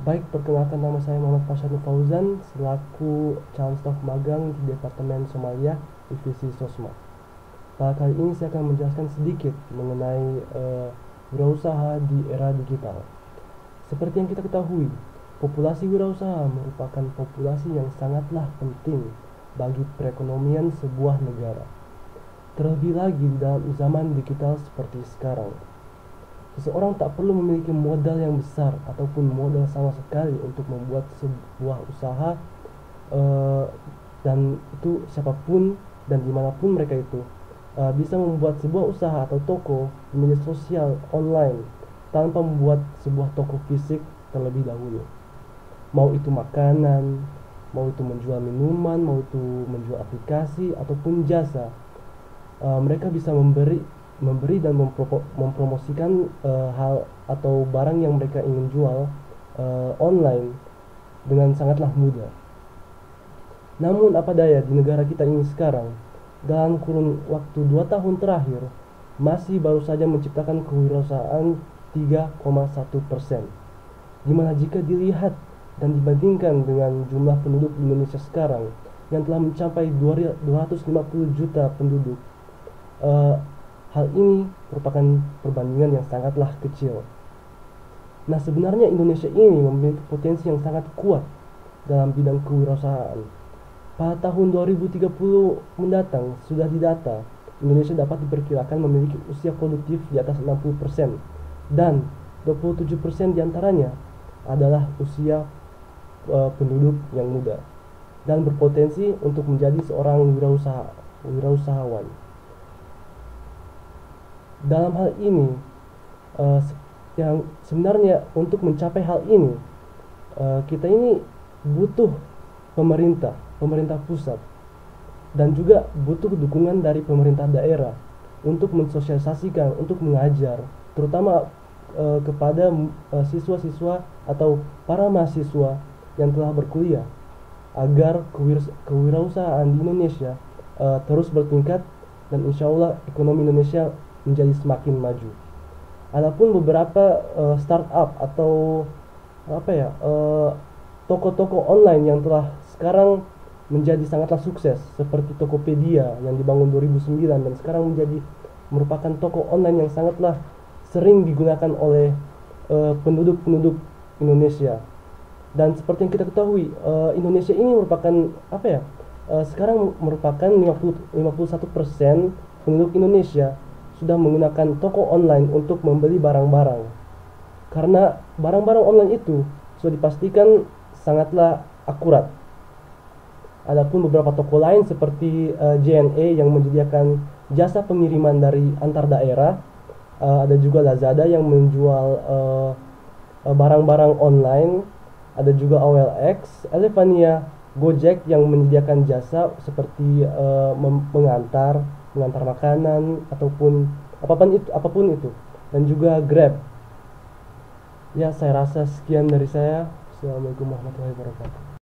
Baik, perkenalkan nama saya Muhammad Fasyadul Fauzan selaku calon staf magang di Departemen Somalia Divisi Sosma. Pada kali ini saya akan menjelaskan sedikit mengenai wirausaha di era digital. Seperti yang kita ketahui, populasi wirausaha merupakan populasi yang sangatlah penting bagi perekonomian sebuah negara. Terlebih lagi di dalam zaman digital seperti sekarang. Seseorang tak perlu memiliki modal yang besar ataupun modal sama sekali untuk membuat sebuah usaha, dan itu siapapun dan dimanapun mereka itu bisa membuat sebuah usaha atau toko di media sosial online tanpa membuat sebuah toko fisik terlebih dahulu. Mau itu makanan, mau itu menjual minuman, mau itu menjual aplikasi ataupun jasa, mereka bisa memberi dan mempromosikan hal atau barang yang mereka ingin jual online dengan sangatlah mudah. Namun apa daya, di negara kita ini sekarang, dalam kurun waktu 2 tahun terakhir, masih baru saja menciptakan kewirausahaan 3,1%. Dimana jika dilihat dan dibandingkan dengan jumlah penduduk di Indonesia sekarang yang telah mencapai 250 juta penduduk, hal ini merupakan perbandingan yang sangatlah kecil. Nah, sebenarnya Indonesia ini memiliki potensi yang sangat kuat dalam bidang kewirausahaan. Pada tahun 2030 mendatang, sudah didata, Indonesia dapat diperkirakan memiliki usia produktif di atas 60%, dan 27% diantaranya adalah usia penduduk yang muda dan berpotensi untuk menjadi seorang wirausahawan. Dalam hal ini, yang sebenarnya untuk mencapai hal ini, kita ini butuh pemerintah pusat dan juga butuh dukungan dari pemerintah daerah untuk mensosialisasikan, untuk mengajar, terutama kepada siswa-siswa atau para mahasiswa yang telah berkuliah, agar kewirausahaan di Indonesia terus bertingkat dan insya Allah ekonomi Indonesia menjadi semakin maju. Adapun beberapa startup atau toko-toko online yang telah sekarang menjadi sangatlah sukses, seperti Tokopedia yang dibangun 2009 dan sekarang merupakan toko online yang sangatlah sering digunakan oleh penduduk Indonesia. Dan seperti yang kita ketahui, Indonesia ini merupakan sekarang merupakan 51% penduduk Indonesia sudah menggunakan toko online untuk membeli barang-barang, karena barang-barang online itu sudah dipastikan sangatlah akurat. Adapun beberapa toko lain seperti JNE yang menyediakan jasa pengiriman dari antar daerah, ada juga Lazada yang menjual barang-barang online, ada juga OLX, Elevania, Gojek yang menyediakan jasa seperti mengantar makanan ataupun apapun itu, dan juga Grab. Ya, saya rasa sekian dari saya. Assalamualaikum warahmatullahi wabarakatuh.